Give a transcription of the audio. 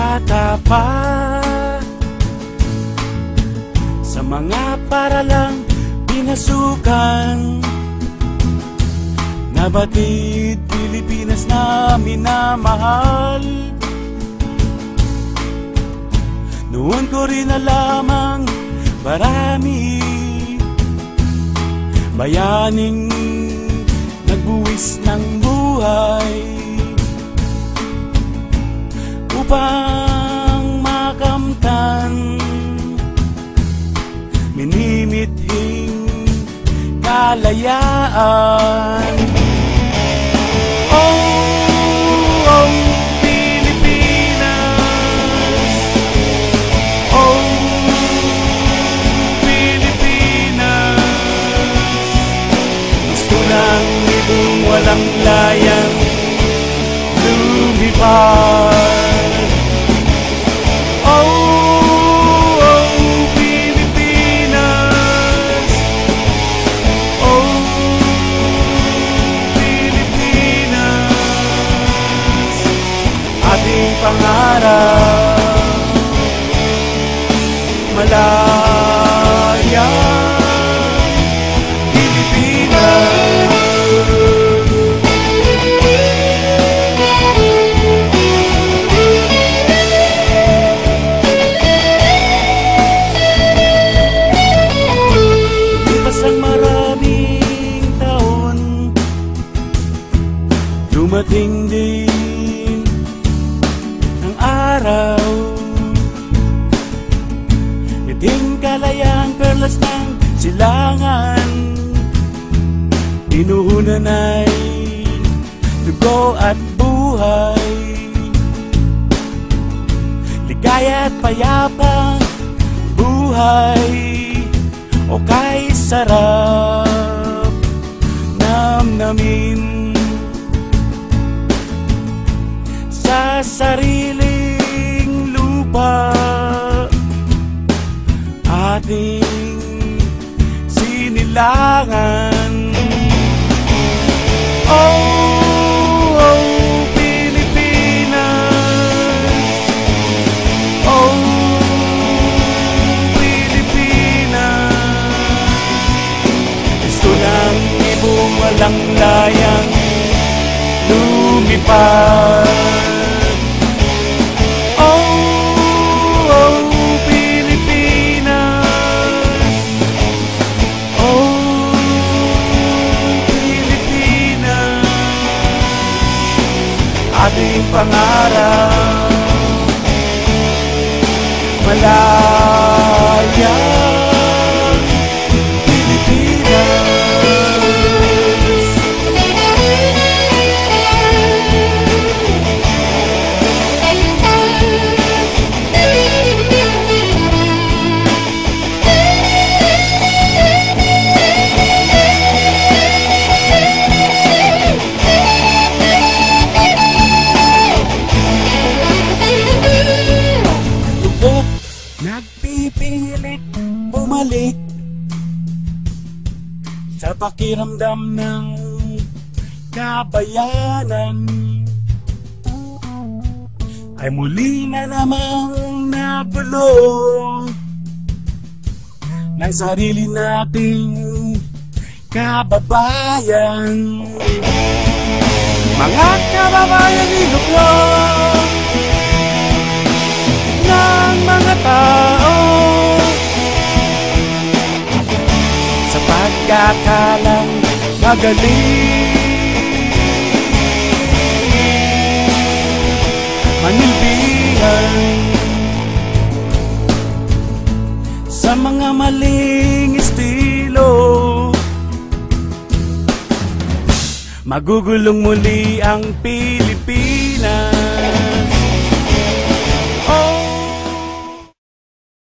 bata pa, sa mga paralang pinasukan, nabatid Pilipinas na minamahal. Noon ko rin alamang marami bayaning nagbuwis ng buhay upang makamtan minimithing kalayaan. Oh, oh, Pilipinas. Oh, Pilipinas. Gusto ng ibong walang layang lumipad. Oh, oh, Pilipinas. Oh, Pilipinas. Ating pangarap malaya Pilipinas. Lumipas ang maraming taon, dumating din ang araw, iting kalayang perlas ng silangan, pinuhunan ay dugo at buhay, ligaya at payapang buhay, o kay sarap namnamin sa sariling lupa ating sinilangan. Oh, oh, Pilipinas. Oh, Pilipinas. Gusto ng ibong walang layang lumipad. Ating pangarap malaya Pilipinas. Nagpipilit bumalik sa pakiramdam ng kabayanan, ay muli na namang nagulo ng sarili nating kababayan. Mga kababayan, iluklong ng mga tao sa pagkakalang magaling manilbihan sa mga maling estilo. Magugulong muli ang Pilipinas.